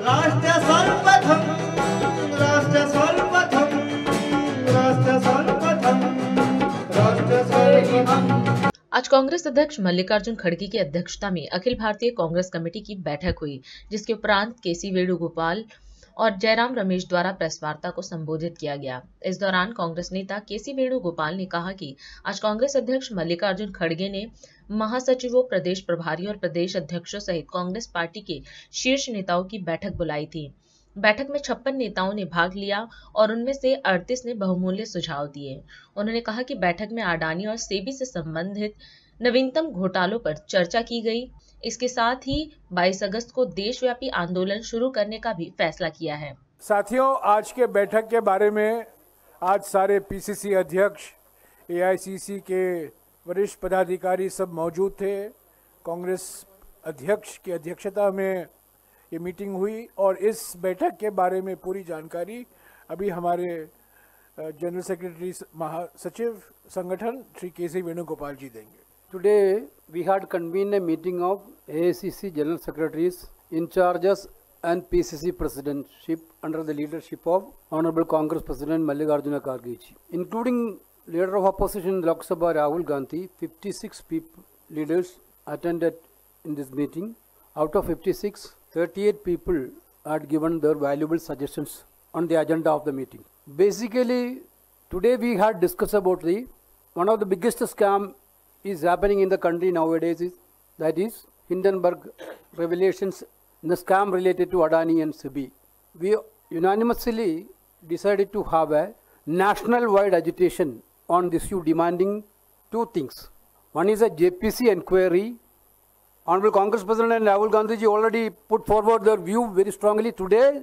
राष्ट्र सर्वप्रथम, राष्ट्र सर्वप्रथम, राष्ट्र सर्वप्रथम, राष्ट्र सर्वप्रथम। आज कांग्रेस अध्यक्ष मल्लिकार्जुन खड़गे की अध्यक्षता में अखिल भारतीय कांग्रेस कमेटी की बैठक हुई, जिसके उपरांत केसी वेणुगोपाल और जयराम रमेश द्वारा प्रेस वार्ता को संबोधित किया गया। इस दौरान कांग्रेस नेता केसी वेणुगोपाल ने कहा कि आज कांग्रेस अध्यक्ष मल्लिकार्जुन खड़गे ने महासचिवों, प्रदेश प्रभारी और प्रदेश अध्यक्षों सहित कांग्रेस पार्टी के शीर्ष नेताओं की बैठक बुलाई थी। बैठक में 56 नेताओं ने भाग लिया और उनमें से 38 ने बहुमूल्य सुझाव दिए। उन्होंने कहा कि बैठक में अडानी और सेबी से संबंधित नवीनतम घोटालों पर चर्चा की गई। इसके साथ ही 22 अगस्त को देशव्यापी आंदोलन शुरू करने का भी फैसला किया है। साथियों, आज के बैठक के बारे में आज सारे पीसीसी अध्यक्ष, एआईसीसी के वरिष्ठ पदाधिकारी सब मौजूद थे। कांग्रेस अध्यक्ष की अध्यक्षता में ये मीटिंग हुई और इस बैठक के बारे में पूरी जानकारी अभी हमारे जनरल सेक्रेटरी महासचिव संगठन श्री केसी वेणुगोपाल जी देंगे। Today we had convened a meeting of AICC General Secretaries, in charges and PCC Presidentship under the leadership of Honorable Congress President Mallikarjuna Kharge ji, including Leader of Opposition in Lok Sabha Rahul Gandhi. 56 leaders attended in this meeting. Out of 56, 38 people had given their valuable suggestions on the agenda of the meeting. Basically, today we had discussed about one of the biggest scam is happening in the country nowadays, that is Hindenburg revelations, the scam related to Adani and SEBI. We unanimously decided to have a national-wide agitation on this issue, demanding two things. One is a JPC inquiry. Honorable Congress President and Rahul Gandhi ji already put forward their view very strongly. Today,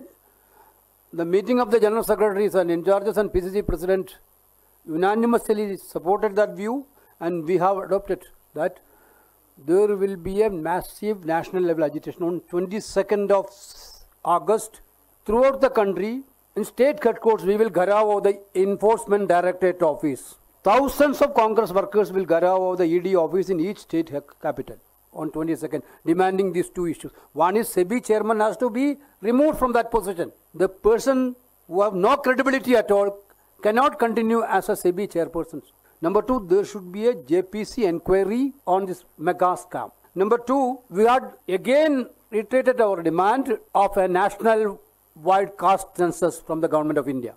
the meeting of the General Secretaries and in charges and PCC President unanimously supported that view, and we have adopted that there will be a massive national level agitation on 22nd of August throughout the country. In state headquarters, we will gharav of the Enforcement Directorate office. Thousands of Congress workers will gharav of the ED office in each state capital on 22nd, demanding these two issues. One is SEBI chairman has to be removed from that position. The person who have no credibility at all cannot continue as a SEBI chairperson. Number two, there should be a JPC inquiry on this mega scam. Number two, we had again reiterated our demand of a national-wide caste census from the government of India.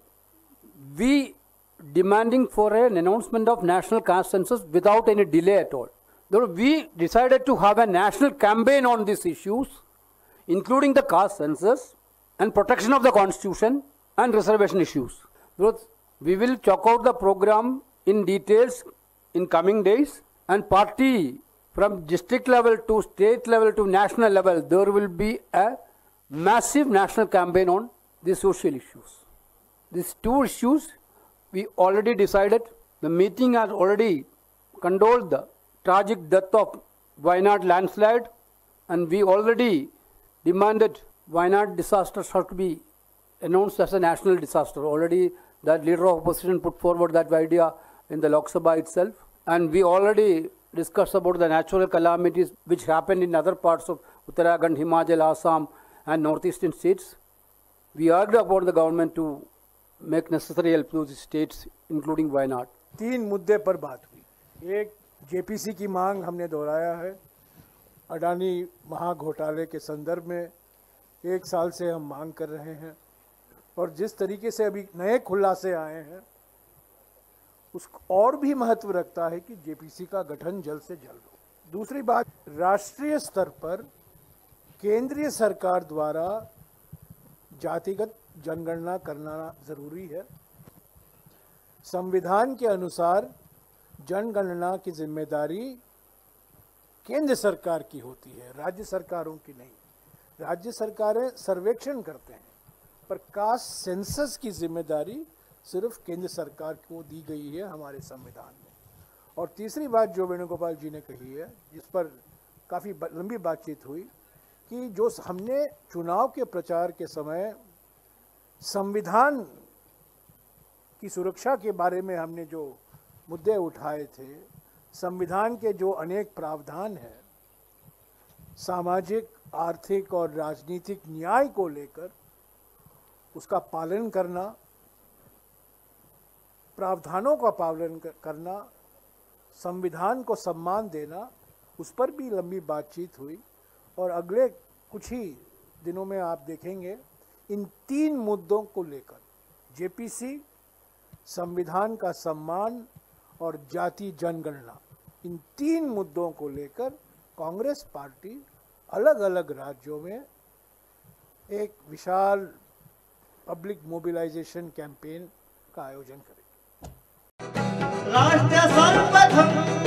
We demanding for an announcement of national caste census without any delay at all. We decided to have a national campaign on these issues, including the caste census and protection of the constitution and reservation issues. We will chalk out the program in details in coming days, and party from district level to state level to national level, there will be a massive national campaign on these social issues. These two issues we already decided. The meeting has already condoled the tragic death of Wayanad landslide, and we already demanded Wayanad disaster has to be announced as a national disaster. Already that leader of opposition put forward that idea in the Lok Sabha itself, and we already discussed about the natural calamities which happened in other parts of Uttarakhand, Himachal, Assam and northeastern states. We urged upon the government to make necessary help to these states, including Wayanad. तीन मुद्दे पर बात हुई। एक, JPC की मांग हमने दोहराया है। अडानी महाघोटाले के संदर्भ में 1 साल से हम मांग कर रहे हैं, और जिस तरीके से अभी नए खुलासे आए हैं उस और भी महत्व रखता है कि जेपीसी का गठन जल्द से जल्द हो। दूसरी बात, राष्ट्रीय स्तर पर केंद्रीय सरकार द्वारा जातिगत जनगणना करना जरूरी है। संविधान के अनुसार जनगणना की जिम्मेदारी केंद्र सरकार की होती है, राज्य सरकारों की नहीं। राज्य सरकारें सर्वेक्षण करते हैं, पर कास्ट सेंसस की जिम्मेदारी सिर्फ केंद्र सरकार को दी गई है हमारे संविधान में। और तीसरी बात जो वेणुगोपाल जी ने कही है, जिस पर काफ़ी लंबी बातचीत हुई, कि जो हमने चुनाव के प्रचार के समय संविधान की सुरक्षा के बारे में हमने जो मुद्दे उठाए थे, संविधान के जो अनेक प्रावधान हैं, सामाजिक आर्थिक और राजनीतिक न्याय को लेकर उसका पालन करना, प्रावधानों का पालन करना, संविधान को सम्मान देना, उस पर भी लंबी बातचीत हुई। और अगले कुछ ही दिनों में आप देखेंगे इन 3 मुद्दों को लेकर जेपीसी, संविधान का सम्मान और जाति जनगणना, इन 3 मुद्दों को लेकर कांग्रेस पार्टी अलग अलग राज्यों में एक विशाल पब्लिक मोबिलाइजेशन कैंपेन का आयोजन करेगी। राष्ट्र सर्वप्रथम